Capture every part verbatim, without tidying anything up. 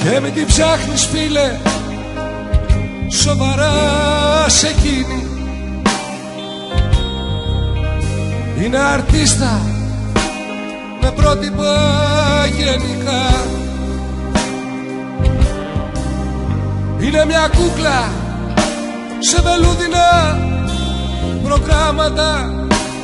Και μην την ψάχνεις φίλε, σοβαρά σε εκείνη. Είναι αρτίστα με πρότυπα γενικά. Είναι μια κούκλα σε βελούδινα προγράμματα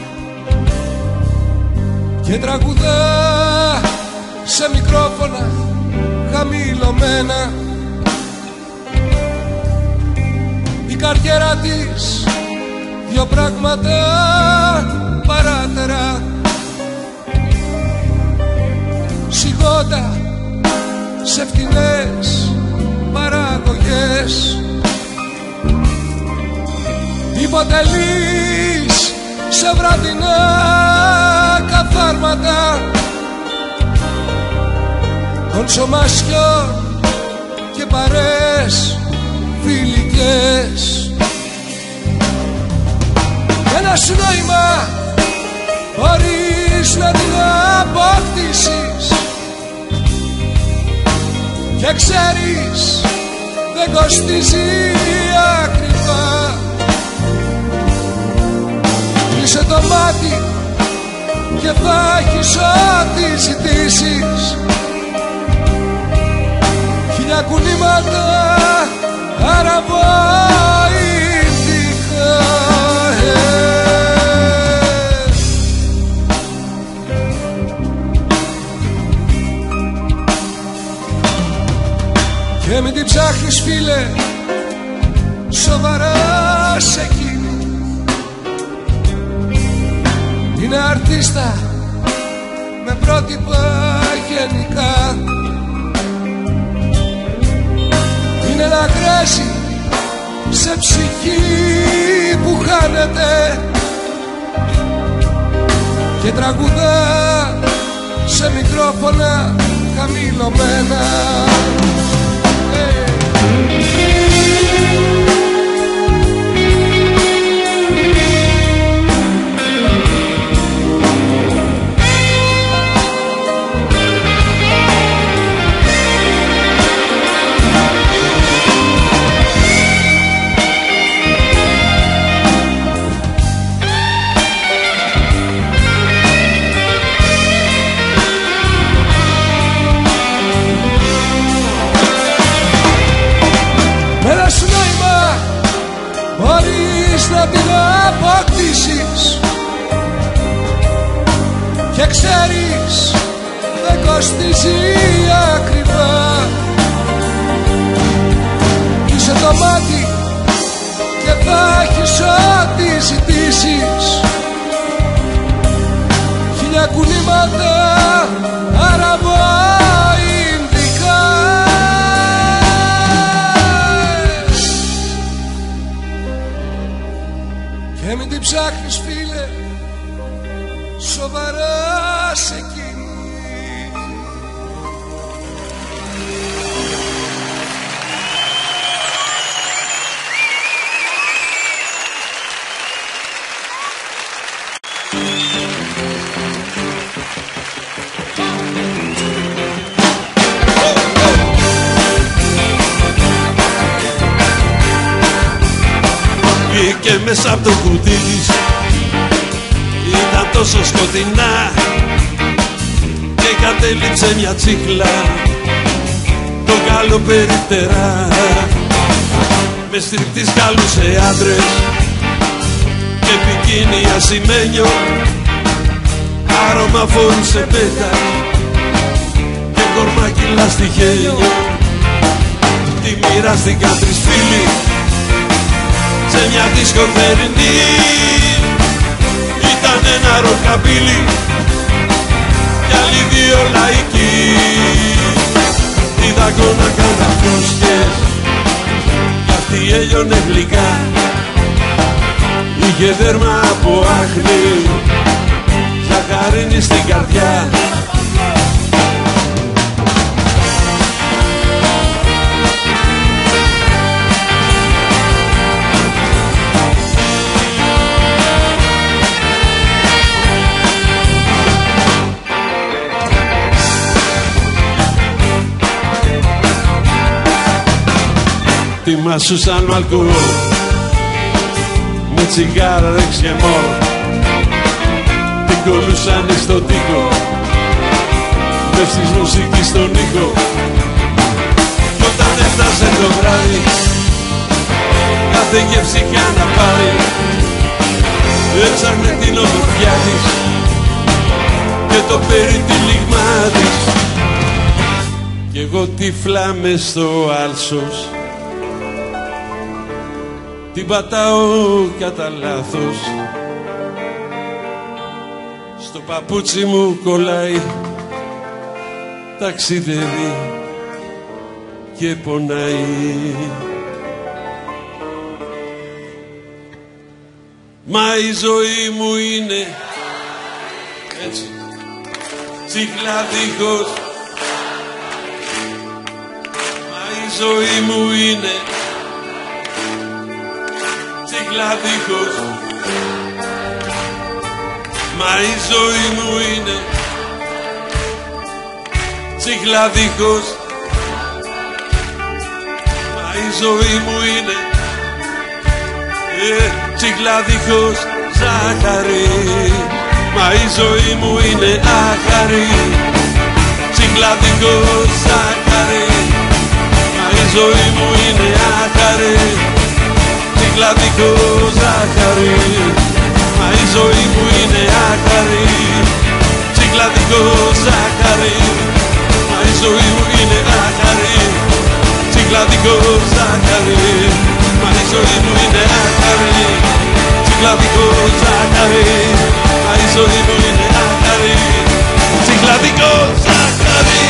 και τραγουδά σε μικρόφωνα χαμηλωμένα. Η καριέρα της δυο πράγματα παράτερα. Σιγότα σε φτηνές παραγωγές. Υποτελείς σε βραδινά καθάρματα κονσομάσιο και παρές φιλικές. Ένα σου νόημα μπορείς να την αποκτήσεις και ξέρεις δεν κοστίζει ακριβά. Κλείσε το μάτι και θα έχεις ό,τι ζητήσεις. Χίλια κουνήματα αραβοϊντικά. Και μην την ψάχνεις φίλε, σοβαρά σε εκείνη. Είναι αρτίστα με πρότυπα γενικά. Είναι ένα κρέσι σε ψυχή που χάνεται και τραγουδά σε μικρόφωνα χαμηλωμένα. Μπορείς να την αποκτήσεις και ξέρεις δεν κοστίζει ακριβά. Κλείσε το μάτι και θα έχεις ό,τι ζητήσεις. Χίλια κουνήματα αραβοϊντικά. Και μην την ψάχνεις φίλε, σοβαρά σε εκείνη. Βγήκε μέσα από το κουτί της, ήταν τόσο σκοτεινά και κατέληψε μια τσίχλα το καλό περιπτερά. Με στριπτής καλούσε άντρες και πικίνι ασημένιο, άρωμα φορούσε πέτα και κορμάκι λαστιχένιο. Τη μοιράστηκαν τρεις φίλοι σε μια δίσκο θερινή. Ήταν ένα ροκαμπίλι κι άλλοι δύο λαϊκοί. Είδα κόνα κάνα φρόσκες κι αυτή έλειωνε γλυκά. Είχε δέρμα από άχνη, ζαχαρίνη στην καρδιά. τη μασούσαν με αλκοόλ, με τσιγάρα ρεξιεμό, την κολλούσαν στον τοίχο, με στις μουσική στον ήχο. Κι όταν έφτασε το βράδυ, κάθε γεύση είχα να πάρει, έψαχνε την ομορφιά της και το περιτύλιγμα της. Κι εγώ τύφλα μες στο άλσος την πατάω κατά λάθος, στο παπούτσι μου κολλάει, ταξιδεύει και πονάει. Μα η ζωή μου είναι έτσι, τσίχλα δίχως. Μα η ζωή μου είναι τσίχλα δίχως. Μα η ζωή μου είναι τσίχλα δίχως. Μα η ζωή μου είναι ε, τσίχλα δίχως ζάχαρη. Μα η ζωή μου είναι άχαρη, τσίχλα δίχως ζάχαρη. Μα η ζωή μου είναι άχαρη, τσίχλα δίχως ζάχαρη. Μα η ζωή μου είναι άχαρη, τσίχλα δίχως ζάχαρη. Μα η ζωή μου είναι άχαρη, τσίχλα δίχως ζάχαρη. Μα η ζωή μου είναι άχαρη, τσίχλα δίχως ζάχαρη. Μα η ζωή μου είναι άχαρη, τσίχλα δίχως ζάχαρη.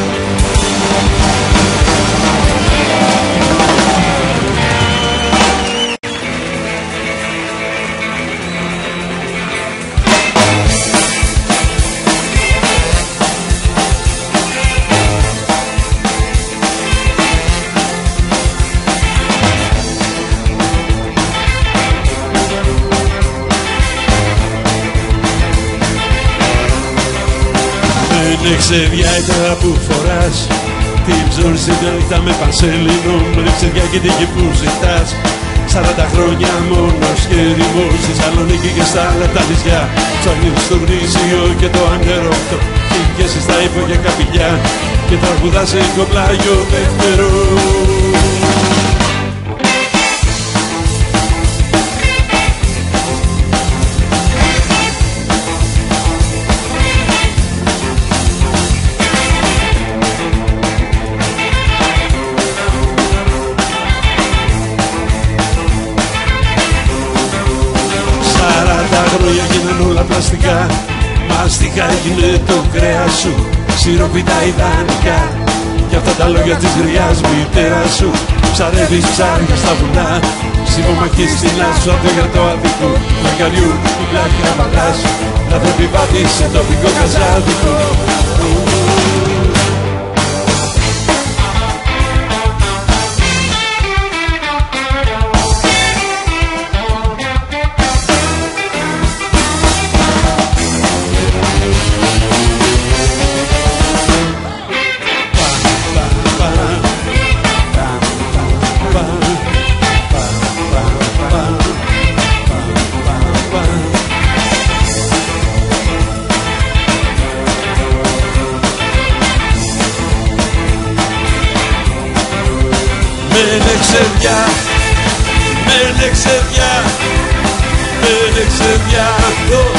Είναι ξεδιά η τώρα που φοράς, την ψώνεις στην νύχτα με πανσέλινο, με ξεδιά και τύχη που ζητάς. Σαράντα χρόνια μόνος και ερημός, στη Θεσσαλονίκη και στα λεπτά νησιά. Ψάχνεις στο γνήσιο και το αντερόκτο, φύγεσαι στα ύπο και καπηλιά και τραγουδάς σε κοπλάγιο δεύτερο. Χρόνια γίναν όλα πλαστικά, μάστιχα έγινε το κρέας σου, σιρόπι τα ιδανικά. Κι αυτά τα λόγια της γριάς μητέρας σου, ψαρεύεις ψάρια στα βουνά, συμμομαχείς στην άσου από το γιατρό αδικό. Μακαριού, μιλάς και απαντάς, να το επιβάτης σε τοπικό καζάδικο. Μένε ξεδιά, μένε ξεδιά, μένε ξεδιά.